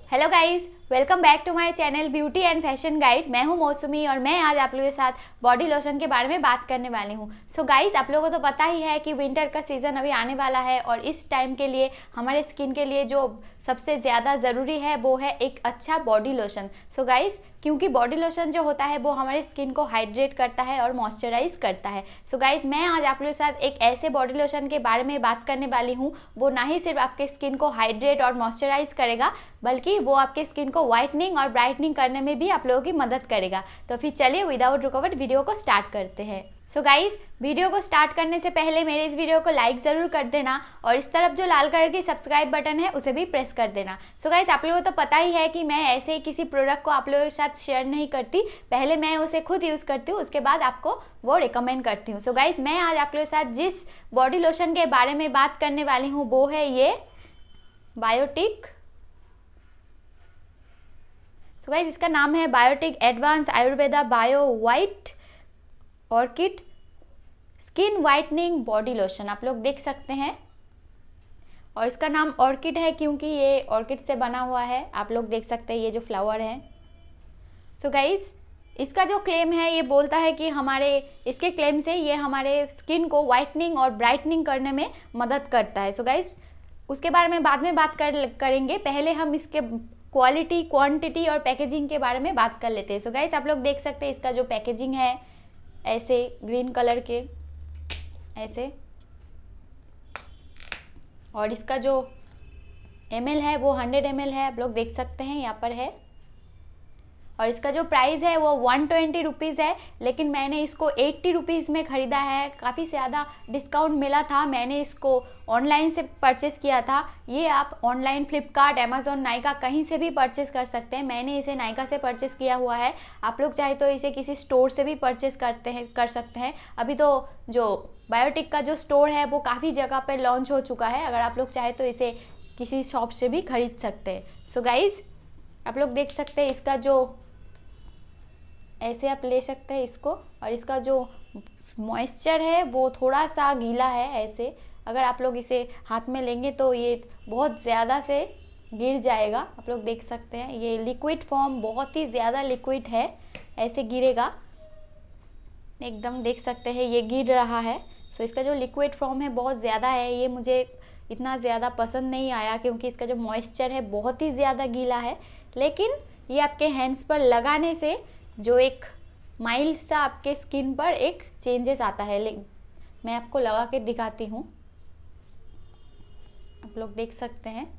Hello guys, welcome back to my channel beauty and fashion guide. मैं हूं मौसमी और मैं आज आप लोगों के साथ बॉडी लोशन के बारे में बात करने वाली हूं। सो गाइस, आप लोगों को तो पता ही है कि विंटर का सीज़न अभी आने वाला है और इस टाइम के लिए हमारे स्किन के लिए जो सबसे ज़्यादा ज़रूरी है वो है एक अच्छा बॉडी लोशन। सो गाइस, क्योंकि बॉडी लोशन जो होता है वो हमारे स्किन को हाइड्रेट करता है और मॉइस्चराइज करता है। सो गाइस, मैं आज आप लोगों के साथ एक ऐसे बॉडी लोशन के बारे में बात करने वाली हूँ वो ना ही सिर्फ आपके स्किन को हाइड्रेट और मॉइस्चराइज करेगा बल्कि वो आपके स्किन को व्हाइटनिंग और ब्राइटनिंग करने में भी आप लोगों की मदद करेगा। तो फिर चलिए विदाउट रुकावट वीडियो को स्टार्ट करते हैं। सो गाइस, वीडियो को स्टार्ट करने से पहले मेरे इस वीडियो को लाइक ज़रूर कर देना और इस तरफ जो लाल कलर की सब्सक्राइब बटन है उसे भी प्रेस कर देना। सो गाइस, आप लोगों को तो पता ही है कि मैं ऐसे ही किसी प्रोडक्ट को आप लोगों के साथ शेयर नहीं करती, पहले मैं उसे खुद यूज़ करती हूँ, उसके बाद आपको वो रिकमेंड करती हूँ। सो गाइस, मैं आज आप लोगों के साथ जिस बॉडी लोशन के बारे में बात करने वाली हूँ वो है ये बायोटिक। तो गाइस, इसका नाम है Biotique advance Ayurveda bio white orchid skin whitening body lotion. आप लोग देख सकते हैं और इसका नाम ऑर्किड है क्योंकि ये ऑर्किड से बना हुआ है। आप लोग देख सकते हैं ये जो फ्लावर है। सो गाइस, इसका जो क्लेम है ये बोलता है कि इसके क्लेम से ये हमारे स्किन को वाइटनिंग और ब्राइटनिंग करने में मदद करता है। सो गाइस, उसके बारे में बाद में बात करेंगे। पहले हम इसके क्वालिटी, क्वांटिटी और पैकेजिंग के बारे में बात कर लेते हैं। सो गाइस, आप लोग देख सकते हैं इसका जो पैकेजिंग है ऐसे ग्रीन कलर के ऐसे, और इसका जो ml है वो 100 ml है। आप लोग देख सकते हैं यहाँ पर है। और इसका जो प्राइस है वो 120 रुपीज़ है, लेकिन मैंने इसको 80 रुपीज़ में ख़रीदा है। काफ़ी ज़्यादा डिस्काउंट मिला था, मैंने इसको ऑनलाइन से परचेज़ किया था। ये आप ऑनलाइन फ्लिपकार्ट, अमेज़ॉन, नायका कहीं से भी परचेज़ कर सकते हैं। मैंने इसे नायका से परचेज़ किया हुआ है। आप लोग चाहे तो इसे किसी स्टोर से भी परचेज़ कर सकते हैं। अभी तो जो बायोटिक का जो स्टोर है वो काफ़ी जगह पर लॉन्च हो चुका है। अगर आप लोग चाहे तो इसे किसी शॉप से भी खरीद सकते हैं। सो गाइज़, आप लोग देख सकते हैं इसका जो ऐसे आप ले सकते हैं इसको, और इसका जो मॉइस्चर है वो थोड़ा सा गीला है ऐसे। अगर आप लोग इसे हाथ में लेंगे तो ये बहुत ज़्यादा से गिर जाएगा। आप लोग देख सकते हैं ये लिक्विड फॉर्म बहुत ही ज़्यादा लिक्विड है, ऐसे गिरेगा एकदम। देख सकते हैं ये गिर रहा है। सो इसका जो लिक्विड फॉर्म है बहुत ज़्यादा है। ये मुझे इतना ज़्यादा पसंद नहीं आया क्योंकि इसका जो मॉइस्चर है बहुत ही ज़्यादा गीला है। लेकिन ये आपके हैंड्स पर लगाने से जो एक माइल्ड सा आपके स्किन पर एक चेंजेस आता है। मैं आपको लगा के दिखाती हूँ, आप लोग देख सकते हैं।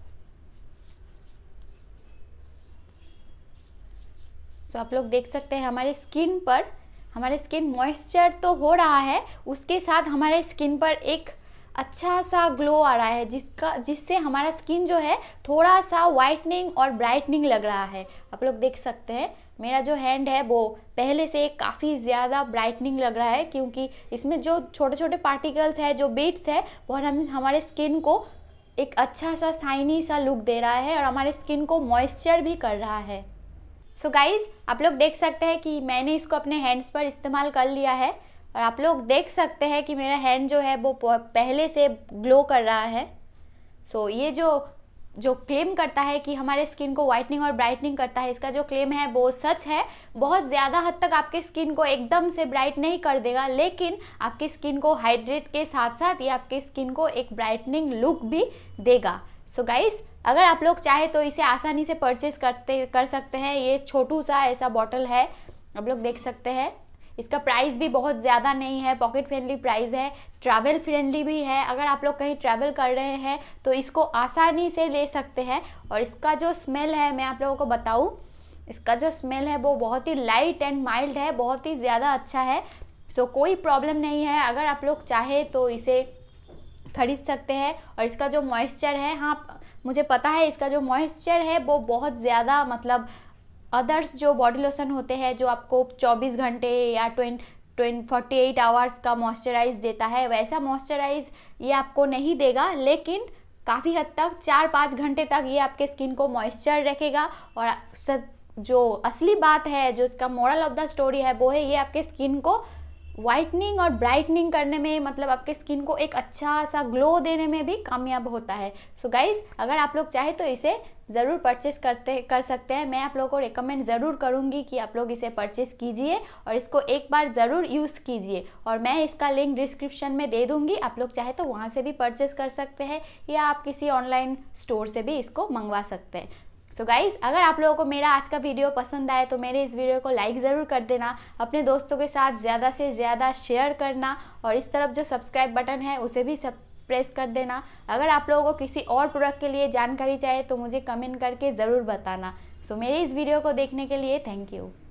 सो आप लोग देख सकते हैं हमारे स्किन मॉइस्चर तो हो रहा है, उसके साथ हमारे स्किन पर एक अच्छा सा ग्लो आ रहा है जिससे हमारा स्किन जो है थोड़ा सा वाइटनिंग और ब्राइटनिंग लग रहा है। आप लोग देख सकते हैं मेरा जो हैंड है वो पहले से काफ़ी ज़्यादा ब्राइटनिंग लग रहा है क्योंकि इसमें जो छोटे छोटे पार्टिकल्स है, जो बीट्स है, वो हमारे स्किन को एक अच्छा सा शाइनी सा लुक दे रहा है और हमारे स्किन को मॉइस्चर भी कर रहा है। सो गाइज़, आप लोग देख सकते हैं कि मैंने इसको अपने हैंड्स पर इस्तेमाल कर लिया है और आप लोग देख सकते हैं कि मेरा हैंड जो है वो पहले से ग्लो कर रहा है। सो ये जो क्लेम करता है कि हमारे स्किन को वाइटनिंग और ब्राइटनिंग करता है, इसका जो क्लेम है वो सच है। बहुत ज़्यादा हद तक आपके स्किन को एकदम से ब्राइट नहीं कर देगा, लेकिन आपके स्किन को हाइड्रेट के साथ साथ ये आपके स्किन को एक ब्राइटनिंग लुक भी देगा। सो गाइस, अगर आप लोग चाहे तो इसे आसानी से परचेज कर सकते हैं। ये छोटू सा ऐसा बॉटल है, आप लोग देख सकते हैं। इसका प्राइस भी बहुत ज़्यादा नहीं है, पॉकेट फ्रेंडली प्राइस है, ट्रैवल फ्रेंडली भी है। अगर आप लोग कहीं ट्रैवल कर रहे हैं तो इसको आसानी से ले सकते हैं। और इसका जो स्मेल है मैं आप लोगों को बताऊं, इसका जो स्मेल है वो बहुत ही लाइट एंड माइल्ड है, बहुत ही ज़्यादा अच्छा है। सो कोई प्रॉब्लम नहीं है, अगर आप लोग चाहे तो इसे खरीद सकते हैं। और इसका जो मॉइस्चर है, हाँ मुझे पता है इसका जो मॉइस्चर है वो बहुत ज़्यादा, मतलब अदर्स जो बॉडी लोशन होते हैं जो आपको 24 घंटे या 48 आवर्स का मॉइस्चराइज देता है, वैसा मॉइस्चराइज ये आपको नहीं देगा, लेकिन काफ़ी हद तक 4-5 घंटे तक ये आपके स्किन को मॉइस्चर रखेगा। और जो असली बात है, जो इसका मोरल ऑफ द स्टोरी है वो है ये आपके स्किन को वाइटनिंग और ब्राइटनिंग करने में, मतलब आपके स्किन को एक अच्छा सा ग्लो देने में भी कामयाब होता है। सो गाइज, अगर आप लोग चाहे तो इसे ज़रूर परचेस कर सकते हैं। मैं आप लोगों को रिकमेंड ज़रूर करूंगी कि आप लोग इसे परचेस कीजिए और इसको एक बार ज़रूर यूज़ कीजिए, और मैं इसका लिंक डिस्क्रिप्शन में दे दूंगी। आप लोग चाहे तो वहाँ से भी परचेस कर सकते हैं या आप किसी ऑनलाइन स्टोर से भी इसको मंगवा सकते हैं। सो गाइज़, अगर आप लोगों को मेरा आज का वीडियो पसंद आए तो मेरे इस वीडियो को लाइक ज़रूर कर देना, अपने दोस्तों के साथ ज़्यादा से ज़्यादा शेयर करना, और इस तरफ जो सब्सक्राइब बटन है उसे भी प्रेस कर देना। अगर आप लोगों को किसी और प्रोडक्ट के लिए जानकारी चाहिए तो मुझे कमेंट करके ज़रूर बताना। सो मेरी इस वीडियो को देखने के लिए थैंक यू।